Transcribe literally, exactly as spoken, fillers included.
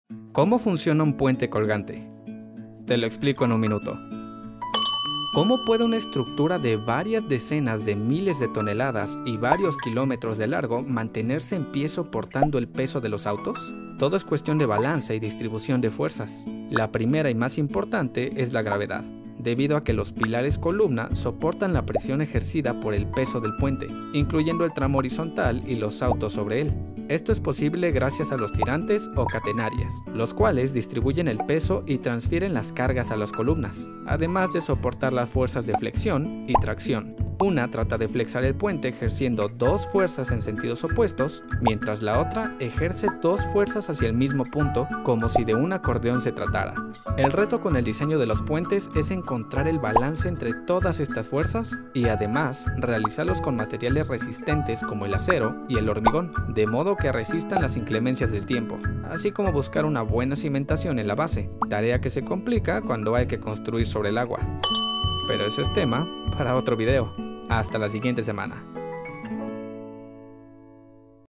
¿Cómo funciona un puente colgante? Te lo explico en un minuto. ¿Cómo puede una estructura de varias decenas de miles de toneladas y varios kilómetros de largo mantenerse en pie soportando el peso de los autos? Todo es cuestión de balance y distribución de fuerzas. La primera y más importante es la gravedad, debido a que los pilares columna soportan la presión ejercida por el peso del puente, incluyendo el tramo horizontal y los autos sobre él. Esto es posible gracias a los tirantes o catenarias, los cuales distribuyen el peso y transfieren las cargas a las columnas, además de soportar las fuerzas de flexión y tracción. Una trata de flexar el puente ejerciendo dos fuerzas en sentidos opuestos, mientras la otra ejerce dos fuerzas hacia el mismo punto, como si de un acordeón se tratara. El reto con el diseño de los puentes es encontrar el balance entre todas estas fuerzas y además realizarlos con materiales resistentes como el acero y el hormigón, de modo que resistan las inclemencias del tiempo, así como buscar una buena cimentación en la base, tarea que se complica cuando hay que construir sobre el agua. Pero ese es tema para otro video. Hasta la siguiente semana.